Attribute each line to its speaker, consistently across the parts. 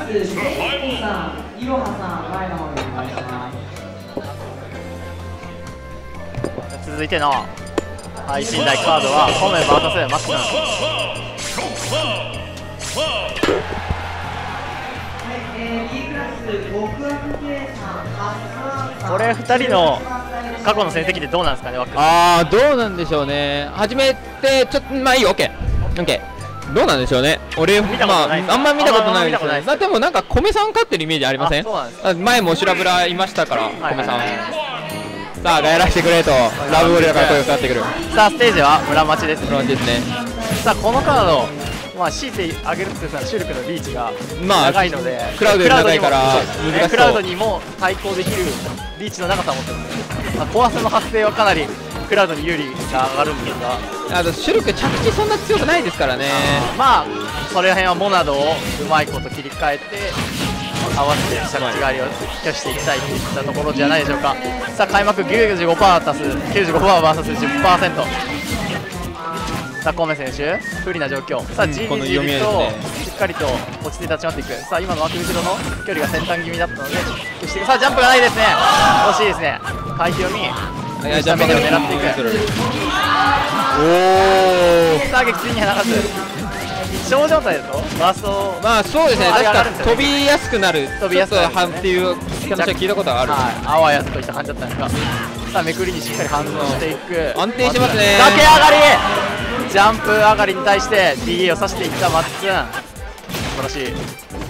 Speaker 1: レイコさん、いろはさん、前の方にお願いします。
Speaker 2: 続いての配信台カードはコメ VS マックス。これ2人の過去の戦績ってどうなんですかね、ワックス。
Speaker 3: どうなんでしょうね。初めてちょっとまあいいよ、オッケー。どうなんでしょうね。俺あんま見たことないですね。でもなんか米さん勝ってるイメージありません？前も修羅ブラいましたから米さん。さあ、ガヤらしてくれとラブゴリラから声がかかってくる。
Speaker 2: さあ、ステージは村町です。
Speaker 3: 村町ですね。
Speaker 2: さあ、このカード、まあ、強いてあげるとするとシュルクのリーチが長いので、
Speaker 3: クラウドより長いから難しそう。
Speaker 2: クラウドにも対抗できるリーチの長さを持ってるので、まあ、コアスの発生はかなりクラウドに有利が上がるんですが、
Speaker 3: シュルク着地そんな強くないですからね。
Speaker 2: まあそれら辺はモナドをうまいこと切り替えて合わせて着地狩りを拒していきたいといったところじゃないでしょうか。さあ、開幕 95% 足す 95%vs10%。さあ、コメ選手不利な状況。さあ、G にじるとしっかりと落ち着いて立ち回っていく。さあ、今の枠後ろの距離が先端気味だったのでさあ、ジャンプがないですね。惜しいですね。回避読みジャンプを狙っていく。さあ、撃墜にはならず小状態だとバースト、
Speaker 3: まあそうですね、確か飛びやすくなるっていう話は聞いたことがある。
Speaker 2: あわやといった感じだったんですが、さあ、めくりにしっかり反応していく。
Speaker 3: 安定してますね。
Speaker 2: 崖上がり、ジャンプ上がりに対して DA を刺していったマッツン、素晴らしい。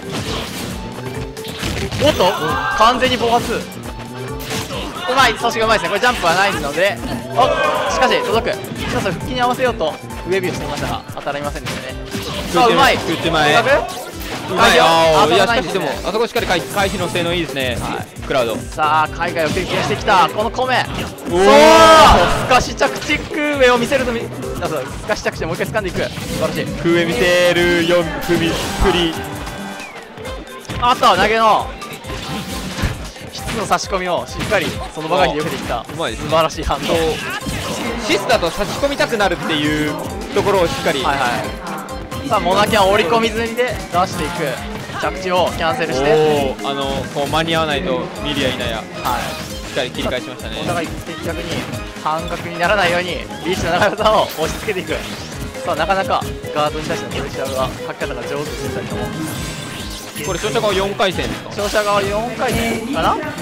Speaker 2: おっと、完全に暴発、うまい、阻止がうまいですね。これジャンプはないので、しかし届く。さあ、腹筋に合わせようとウェビーをしていましたが当たりませんでしたね。さあ、うまい、
Speaker 3: 空中前うまい。いや、しかしでもあそこしっかり回避の性能いいですね、クラウド。
Speaker 2: さあ、海外を経験してきたこのコメ、そう、すかし着地空上を見せるとすかし着地でもう一回掴んでいく。素晴らしい。
Speaker 3: 空上見せる4振り、
Speaker 2: あった投げの質の差し込みをしっかりその場が避けてきた。素晴らしい反応。
Speaker 3: シスだと差し込みたくなるっていうところをしっかり、
Speaker 2: さあ、モナキャン折り込み済みで出していく。着地をキャンセルして、
Speaker 3: こう間に合わないと見るやいなや、しっかり切り返しましたね。
Speaker 2: お互い的確に半角にならないようにリーチの長さを押し付けていく。さあ、なかなかガードに対してのプレッシャーがかけ方が上手でしたけども、
Speaker 3: これ勝者側4回戦ですか。
Speaker 2: 勝者側4回戦かな。もう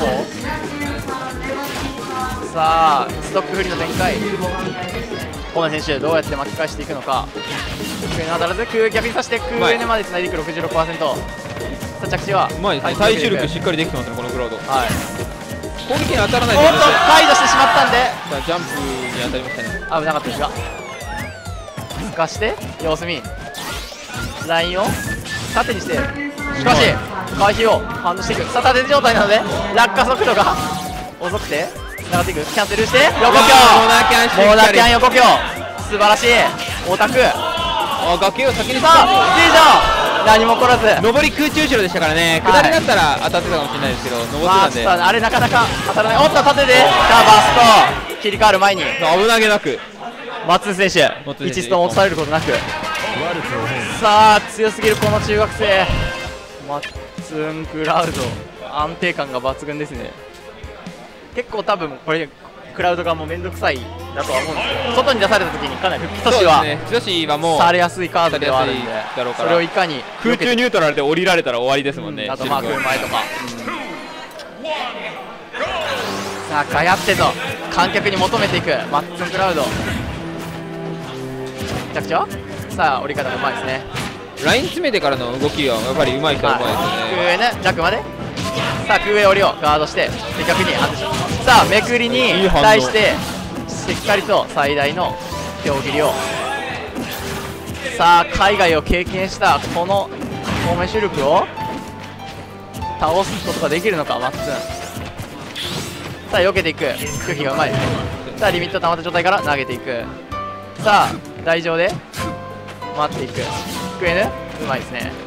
Speaker 2: さあ、ストック不利の展開。コメ選手どうやって巻き返していくのか。空に当たらず逆に刺して空 N までつないでいく 66%。 さあ、着地は
Speaker 3: うまいですね。耐久力しっかりできてますね、このクラウド。攻撃に当たらない。
Speaker 2: おっと、解除してしまったんで
Speaker 3: ジャンプに当たりましたね。
Speaker 2: 危なかったですが、すかして様子見、ラインを縦にして、しかし回避を反応していく。さあ、縦状態なので落下速度が遅くて上がっていく。キャンセルして横強、モナキャン横強、素晴らしい。オタク、
Speaker 3: 崖を先に
Speaker 2: さあ、いいじゃん、何も起こらず。
Speaker 3: 上り空中後ろでしたからね。下りだったら当たってたかもしれないですけど、上ってたんで、
Speaker 2: あれなかなか当たらない。おっと、縦でさあ、バスト切り替わる前に
Speaker 3: 危なげなく
Speaker 2: マッツン選手1ストも落とされることなく。さあ、強すぎるこの中学生マッツンクラウド、安定感が抜群ですね。結構多分これクラウドがもうめんどくさいだとは思うんですけど、外に出された時にかなり復帰阻止はされやすいカードではあるんで、それをいかに
Speaker 3: 空中ニュートラルで降りられたら終わりですもんね。
Speaker 2: あとマーク前とか、さあ、ガヤってと観客に求めていくマッツンクラウド。着地はさあ、降り方がうまいですね。
Speaker 3: ライン詰めてからの動きはやっぱりうまい人はうまいですよね。
Speaker 2: 空上ね、ジャックまで。さあ、空上降りをガードして的確に外し、さあ、めくりに対してしっかりと最大の手を切りを。さあ、海外を経験したこの透明主力を倒すことができるのか、マッツン。さあ、避けていく空気がうまい。さあ、リミット溜まった状態から投げていく。さあ、台上で待っていく。クエヌうまいですね。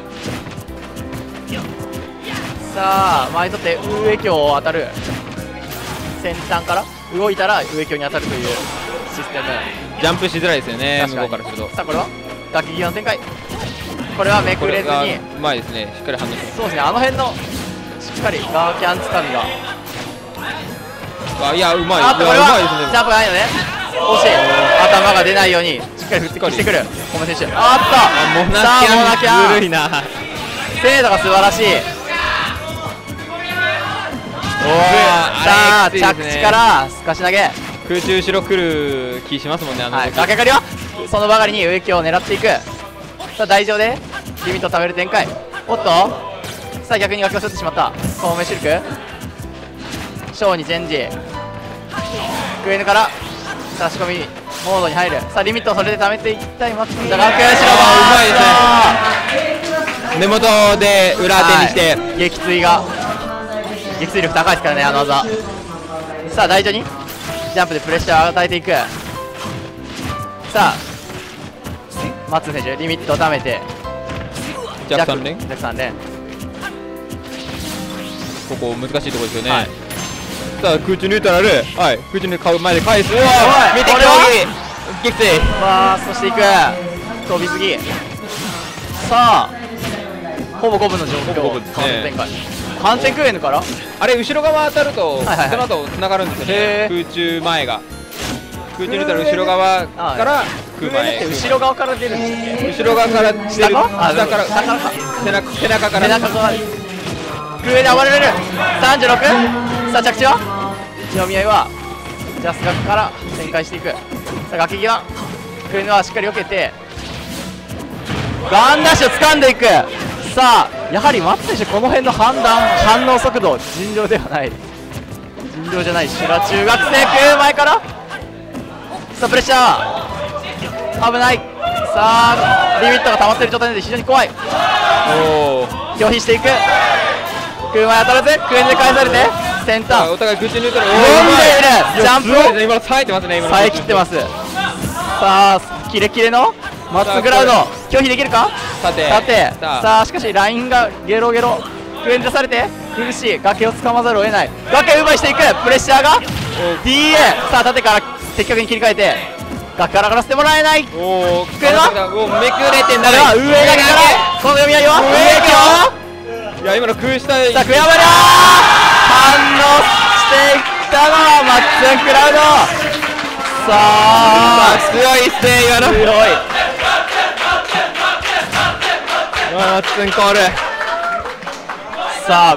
Speaker 2: さあ、前取って上強を当たる。先端から動いたら上強に当たるというシステム。
Speaker 3: ジャンプしづらいですよね、向こうからすると。
Speaker 2: さあ、これはガキ際の展開。 これはめくれずに、
Speaker 3: うまいですね、しっかり反応して
Speaker 2: そうですね、あの辺のしっかりガーキャンつかみが、
Speaker 3: いや、うまい、
Speaker 2: あっとこれは
Speaker 3: うまいですね。
Speaker 2: ジャンプがないのね、惜しい、頭が出ないようにしっかり振ってきてくる小村選手。あっと
Speaker 3: モナ
Speaker 2: さあモナキ
Speaker 3: キャンずる
Speaker 2: ャン
Speaker 3: いな。
Speaker 2: 精度が素晴らしい。おお、さあ着地からすかし投げ、
Speaker 3: 空中後ろ来る気しますもんね、
Speaker 2: はい、崖刈りはそのばかりに植木を狙っていく。さあ台上でリミットを貯める展開。おっとさあ逆に脇をすってしまったコウメシルク、ショーにチェンジ、クエヌから差し込みモードに入る。さあリミットをそれで貯めていきたい松田が、白馬う
Speaker 3: まいですね。根元で裏当てにして、
Speaker 2: はい、撃墜力高いですからね、あの技。さあ台上にジャンプでプレッシャーを与えていく。さあ松田選手リミットを貯めて
Speaker 3: ジャック3連、ここ難しいところですよね、はい、さあ空中ニュートラル、はい、空中に前で返す、うわー見て競技撃墜、
Speaker 2: わあそしていく飛びすぎ、さあほぼ5分の状況、完全展開、反転クエヌから、
Speaker 3: あれ後ろ側当たると、その後つながるんですよね、空中前が、空中ニュートラル後ろ側から空前、
Speaker 2: 後ろ側から出るんです
Speaker 3: 後ろ側から出る、下から背中から、
Speaker 2: 上で暴れる36、さあ着地は読み合いはジャスガから展開していく。さあ崖際クエヌはしっかり避けてガンダッシュを掴んでいく。さあやはり松選手この辺の反応速度尋常ではない、尋常じゃない。修羅中学生ク前から、さあプレッシャー危ない。さあリミットが溜まっている状態で非常に怖い。拒否していく。クマ当たらずクエンで返されて先端、
Speaker 3: お互い空中ニュートラル、
Speaker 2: 読んでいるジャンプを
Speaker 3: 今冴えてますね、
Speaker 2: 冴え切ってます。さあキレキレのマッツグラウド拒否できるか。さてさあしかしラインがゲロゲロ、クエン出されて苦しい、崖をつかまざるを得ない。崖を奪いしていく、プレッシャーが DA、 さあ縦から的確に切り替えて崖からからせてもらえない。クエンは
Speaker 3: めくれてんだね、
Speaker 2: 上崖からこの読み合いは
Speaker 3: いや今の空下、
Speaker 2: さあクヤバリャー反応していったのはマッツンクラウド。さあ
Speaker 3: 強いっすね、今の
Speaker 2: 強い。
Speaker 3: マッツンコール。
Speaker 2: さあ